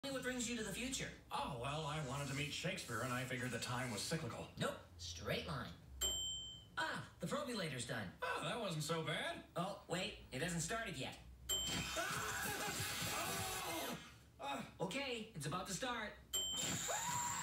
What brings you to the future? Oh, well, I wanted to meet Shakespeare, and I figured the time was cyclical. Nope, straight line. Ah, the probulator's done. Oh, that wasn't so bad. Oh, wait, it hasn't started yet. Okay, it's about to start.